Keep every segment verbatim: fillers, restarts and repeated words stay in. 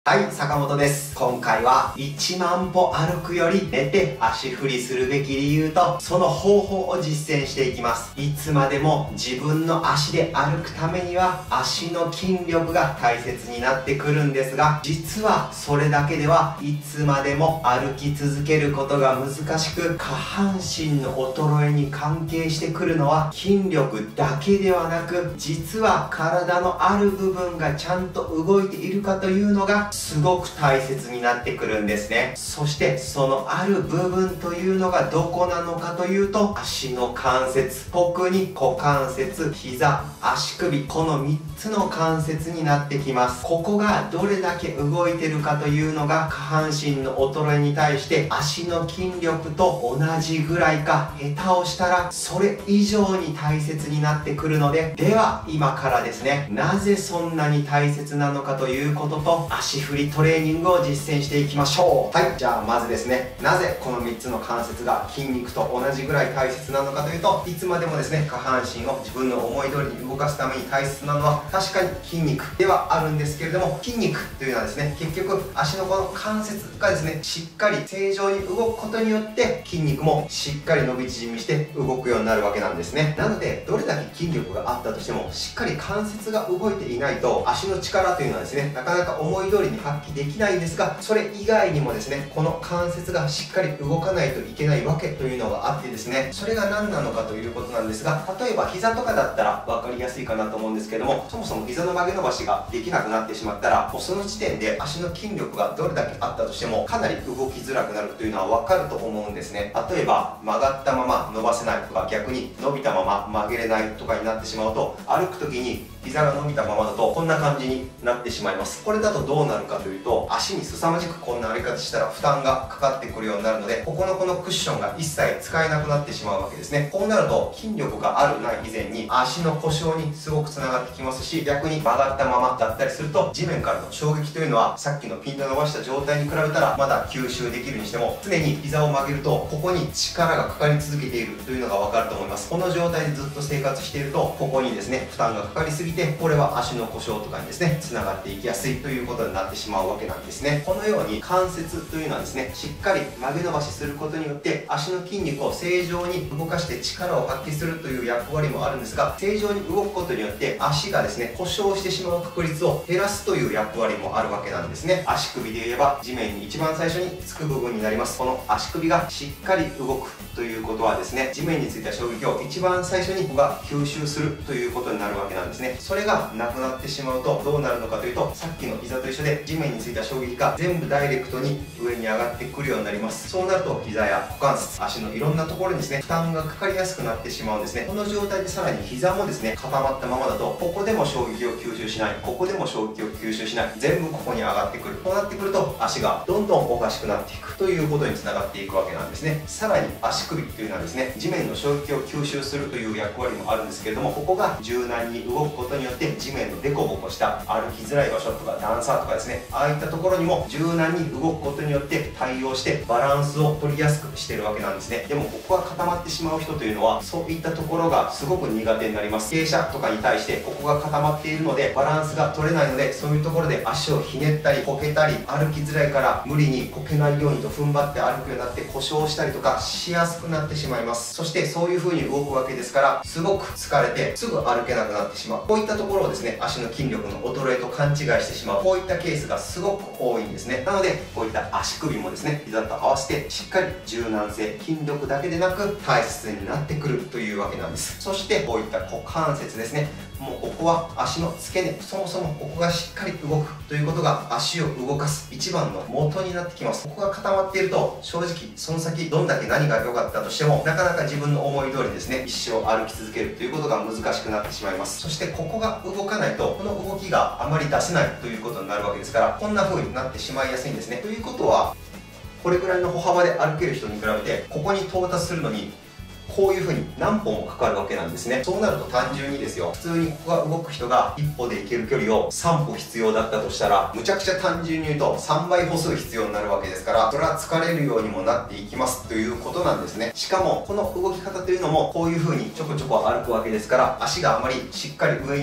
はい、坂本です。今回はいちまんぽ歩くより寝て足振りするべき理由とその方法を実践していきます。いつまでも自分の足で歩くためには足の筋力が大切になってくるんですが、実はそれだけではいつまでも歩き続けることが難しく、下半身の衰えに関係してくるのは筋力だけではなく、実は体のある部分がちゃんと動いているかというのがすごく大切になってくるんですね。そしてそのある部分というのがどこなのかというと、足の関節、特に股関節、膝、足首、このみっつの関節になってきます。ここがどれだけ動いてるかというのが下半身の衰えに対して足の筋力と同じぐらいか、下手をしたらそれ以上に大切になってくるので、では今からですね、なぜそんなに大切なのかということと、足振りトレーニングを実践していきましょう。はい、じゃあまずですね、なぜこのみっつの関節が筋肉と同じぐらい大切なのかというと、いつまでもですね、下半身を自分の思い通りに動かすために大切なのは確かに筋肉ではあるんですけれども、筋肉というのはですね、結局足のこの関節がですね、しっかり正常に動くことによって筋肉もしっかり伸び縮みして動くようになるわけなんですね。なのでどれだけ筋力があったとしても、しっかり関節が動いていないと足の力というのはですね、なかなか思い通りに発揮できないんですが、それ以外にもですね、この関節がしっかり動かないといけないわけというのがあってですね、それが何なのかということなんですが、例えば膝とかだったら分かりやすいかなと思うんですけども、そもそも膝の曲げ伸ばしができなくなってしまったら、もうその時点で足の筋力がどれだけあったとしてもかなり動きづらくなるというのは分かると思うんですね。例えば曲がったまま伸ばせないとか、逆に伸びたまま曲げれないとかになってしまうと、歩く時に膝が伸びたままだとこんな感じになってしまいます。これだとどうなるかというと、足に凄まじくこんな歩き方したら負担がかかってくるようになるので、ここのこのクッションが一切使えなくなってしまうわけですね。こうなると筋力があるない以前に足の故障にすごくつながってきますし、逆に曲がったままだったりすると、地面からの衝撃というのはさっきのピンと伸ばした状態に比べたらまだ吸収できるにしても、常に膝を曲げるとここに力がかかり続けているというのが分かると思います。この状態でずっと生活していると、ここにですね負担がかかりすぎて、これは足の故障とかにですねつながっていきやすいということになってしまうわけなんですね。このように関節というのはですね、しっかり曲げ伸ばしすることによって足の筋肉を正常に動かして力を発揮するという役割もあるんですが、正常に動くことによって足がですね故障してしまう確率を減らすという役割もあるわけなんですね。足首で言えば地面に一番最初につく部分になります。この足首がしっかり動くということはですね、地面についた衝撃を一番最初にここが吸収するということになるわけなんですね。それがなくなってしまうとどうなるのかというと、さっきの膝と一緒で地面についた衝撃が全部ダイレクトに上に上がってくるようになります。そうなると膝や股関節、足のいろんなところにですね負担がかかりやすくなってしまうんですね。この状態でさらに膝もですね固まったままだと、ここでも衝撃を吸収しない、ここでも衝撃を吸収しない、全部ここに上がってくる。こうなってくると足がどんどんおかしくなっていくということにつながっていくわけなんですね。さらに足首というのはですね、地面の衝撃を吸収するという役割もあるんですけれども、ここが柔軟に動くことによって地面のデコボコした歩きづらい場所とか段差とかですね、ああいったところにも柔軟に動くことによって対応してバランスを取りやすくしてるわけなんですね。でもここが固まってしまう人というのは、そういったところがすごく苦手になります。傾斜とかに対してここが固まっているのでバランスが取れないので、そういうところで足をひねったりこけたり、歩きづらいから無理にこけないようにと踏ん張って歩くようになって故障したりとかしやすくなってしまいます。そしてそういう風に動くわけですから、すごく疲れてすぐ歩けなくなってしまう。こういったところをですね、足の筋力の衰えと勘違いしてしまう、こういったケースがすごく多いんですね。なのでこういった足首もですね、膝と合わせてしっかり柔軟性、筋力だけでなく大切になってくるというわけなんです。そしてこういった股関節ですね、もうここは足の付け根、そもそもここがしっかり動くということが足を動かす一番の元になってきます。ここが固まっていると、正直その先どんだけ何が良かったとしてもなかなか自分の思い通りですね一生歩き続けるということが難しくなってしまいます。そしてここが動かないと、この動きがあまり出せないということになるわけですから、こんな風になってしまいやすいんですね。ということは、これぐらいの歩幅で歩ける人に比べてここに到達するのにこういう風に何歩もかかるわけなんですね。そうなると単純にですよ、普通にここが動く人がいっぽで行ける距離をさんぽ必要だったとしたら、むちゃくちゃ単純に言うとさんばい歩数必要になるわけですから、それは疲れるようにもなっていきますということなんですね。しかもこの動き方というのもこういう風にちょこちょこ歩くわけですから、足があまりしっかり上に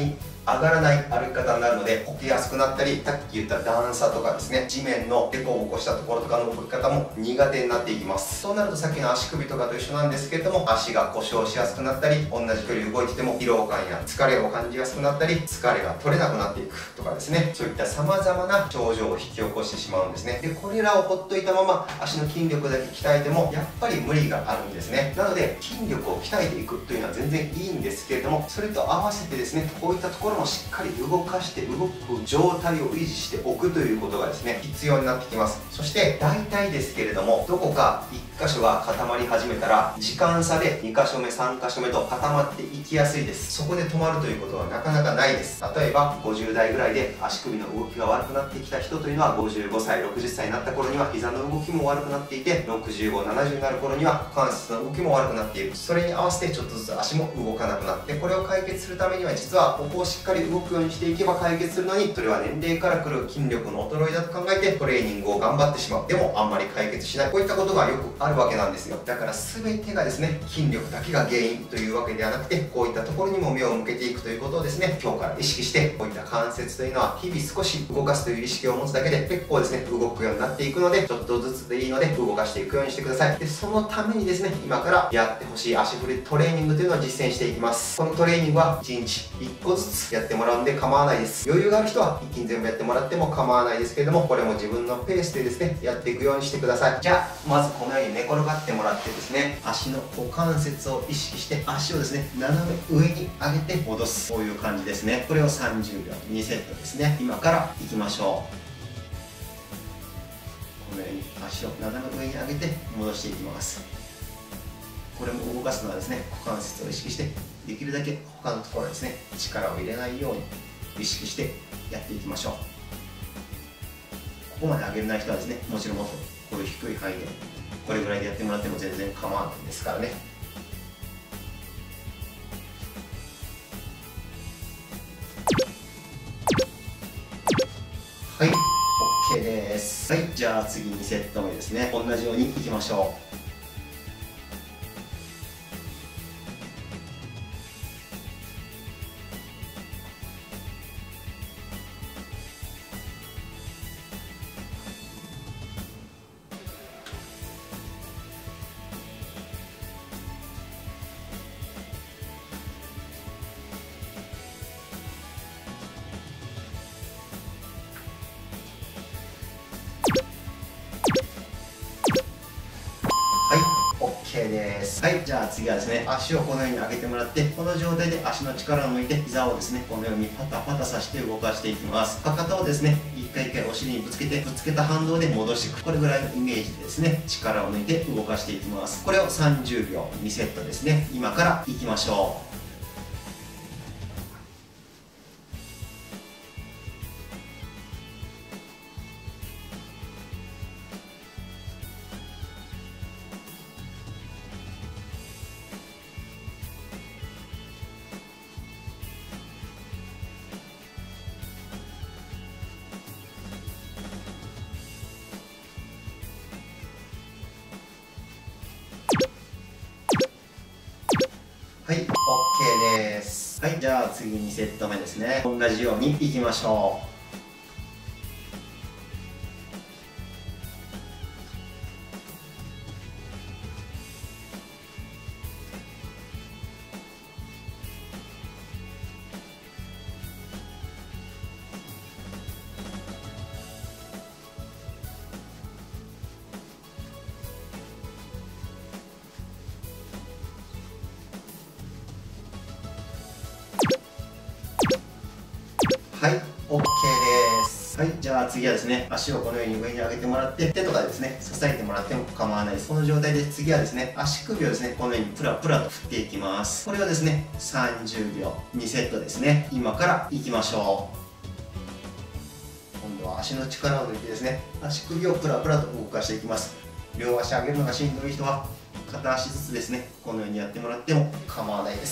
上がらない歩き方になるので、こけやすくなったり、さっき言った段差とかですね、地面の凸凹したところとかの動き方も苦手になっていきます。そうなるとさっきの足首とかと一緒なんですけれども、足が故障しやすくなったり、同じ距離動いてても疲労感や疲れを感じやすくなったり、疲れが取れなくなっていくとかですね、そういった様々な症状を引き起こしてしまうんですね。で、これらをほっといたまま足の筋力だけ鍛えてもやっぱり無理があるんですね。なので筋力を鍛えていくというのは全然いいんですけれども、それと合わせてですね、こういったところもしっかり動かして動く状態を維持しておくということがですね、必要になってきます。そして大体ですけれども、どこかいっ箇所が固まり始めたら時間差でに箇所目さん箇所目と固まっていきやすいです。そこで止まるということはなかなかないです。例えばごじゅう代ぐらいで足首の動きが悪くなってきた人というのは、ごじゅうごさいろくじゅっさいになった頃には膝の動きも悪くなっていて、ろくじゅうご、ななじゅうになる頃には股関節の動きも悪くなっている。それに合わせてちょっとずつ足も動かなくなって、これを解決するためには実はここをしっかり動くようにしていけば解決するのに、それは年齢から来る筋力の衰えだと考えてトレーニングを頑張ってしまう。でもあんまり解決しない、こういったことがよくあるわけなんですよ。だから全てがですね、筋力だけが原因というわけではなくて、こういったところにも目を向けていくということをですね、今日から意識して、こういった関節というのは日々少し動かすという意識を持つだけで結構ですね、動くようになっていくので、ちょっとずつでいいので動かしていくようにしてください。で、そのためにですね、今からやってほしい足振りトレーニングというのを実践していきます。このトレーニングはいちにちいっこずつやってもらうんで構わないです。余裕がある人は一気に全部やってもらっても構わないですけれども、これも自分のペースでですね、やっていくようにしてください。じゃあまずこのように寝転がってもらってですね、足の股関節を意識して足をですね、斜め上に上げて戻す、こういう感じですね。これをさんじゅうびょうにセットですね。今からいきましょう。このように足を斜め上に上げて戻していきます。これも動かすのはですね、股関節を意識してできるだけ他のところですね、力を入れないように意識してやっていきましょう。ここまで上げれない人はですね、もちろんもっとこういう低い範囲でこれぐらいでやってもらっても全然構わないですからね。はい、 OK です。はい、じゃあ次にセット目ですね、同じようにいきましょう。OK です。はい、じゃあ次はですね、足をこのように上げてもらって、この状態で足の力を抜いて膝をですね、このようにパタパタさせて動かしていきます。かかとをですね、一回一回お尻にぶつけて、ぶつけた反動で戻していく、これぐらいのイメージでですね、力を抜いて動かしていきます。これをさんじゅうびょうにセットですね。今からいきましょう。はい、OK です。はい、じゃあ次にセット目ですね。同じようにいきましょう。はい、OK です。はい、じゃあ次はですね、足をこのように上に上げてもらって、手とかでですね、支えてもらっても構わないです。この状態で次はですね、足首をですね、このようにプラプラと振っていきます。これをですね、さんじゅうびょうにセットですね。今からいきましょう。今度は足の力を抜いてですね、足首をプラプラと動かしていきます。両足上げるのがしんどい人は、片足ずつですね、このようにやってもらっても構わないです。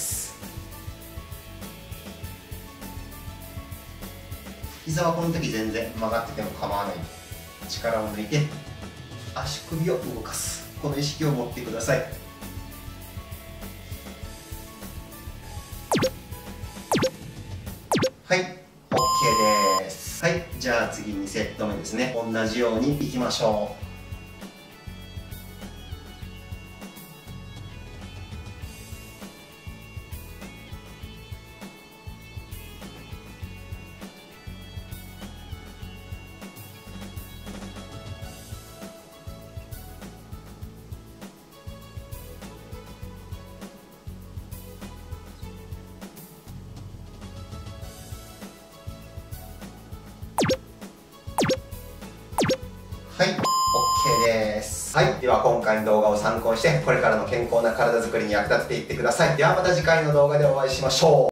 膝はこの時全然曲がってても構わない。力を抜いて足首を動かす、この意識を持ってください。 はい、 OK です。はい、じゃあ次にセット目ですね。同じようにいきましょう。はい、OK です。はい、では今回の動画を参考にして、これからの健康な体づくりに役立てていってください。ではまた次回の動画でお会いしましょう。